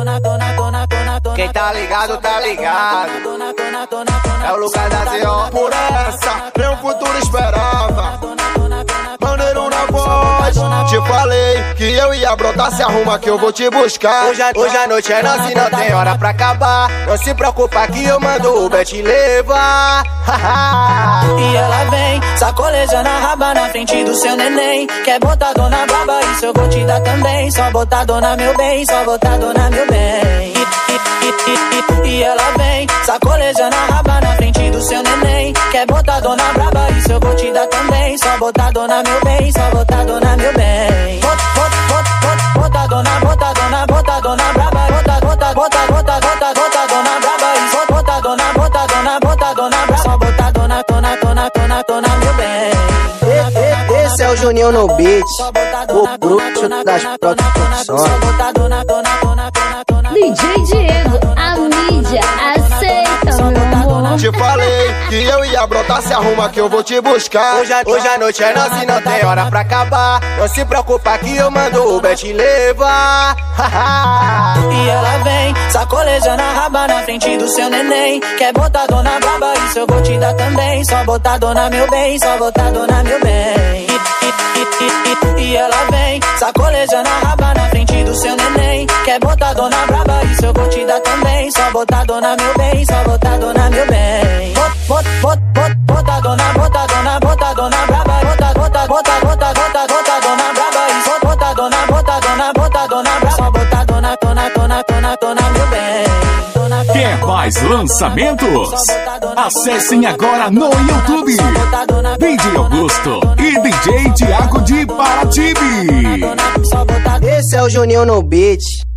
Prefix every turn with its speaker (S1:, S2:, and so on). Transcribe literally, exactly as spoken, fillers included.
S1: Quem tá ligado, tá ligado. É o lugar da Z O.
S2: Por essa, nem o futuro esperava. Maneiro na voz. Te falei que eu ia brotar, se arruma que eu vou te buscar.
S1: Hoje a, hoje a noite é nossa e não tem hora pra acabar. Não se preocupa que eu mando o Uber te levar.
S3: E ela vem, sacolejando a raba na frente do seu neném. Quer botar dona braba, isso eu vou te dar também. Só botar dona meu bem, só botar dona meu bem. E, e, e, e, e, e ela vem, sacolejando a raba na frente do seu neném. Quer botar dona braba, isso eu vou te dar também. Só botar dona meu bem, só botar dona meu bem. Bota, bota, bota, bota, bota dona, bota dona, bota dona braba. Bota, bota, bota, bota, bota, bota dona braba. Isso, bota dona, bota dona, bota dona braba. Só botar dona, dona, dona, dona, dona meu bem.
S1: Esse é o Juninho no beat, o bruxo das produções.
S4: D J Diego, a mídia aceita, meu amor.
S2: Te falei que eu ia brotar, se arruma que eu vou te buscar.
S1: Hoje a, hoje a noite é nossa e não tem hora pra acabar. Não se preocupa que eu mando o Uber te levar.
S3: E ela vem, sacolejando a raba na frente do seu neném. Quer botar dona braba, isso eu vou te dar também. Só botar dona meu bem, só botar dona meu bem. E, e, e, e, e, e ela vem, sacolejando a raba na frente do seu neném. Quer botar dona braba, isso eu vou te dar também. Só botar dona meu bem, só botar dona meu bem. Bota, bota, bota, bota dona, bota dona, bota dona braba. Bota, bota, bota, bota, bota, bota dona braba. Isso, bota dona, bota dona, bota dona braba. Só botar dona, dona, dona, dona, dona meu bem.
S5: Quer mais lançamentos? Acessem agora no YouTube D J Augusto e D J Thiago de Paratibe.
S1: Esse é o Juninho no beat.